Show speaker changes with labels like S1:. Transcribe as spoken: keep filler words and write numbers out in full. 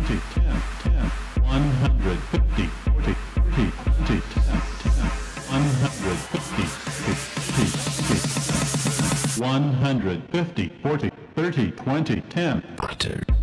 S1: twenty, ten, ten, one hundred fifty, forty, thirty, twenty, ten, ten, one hundred fifty, fifty, fifty, one hundred fifty, forty, thirty, twenty, ten.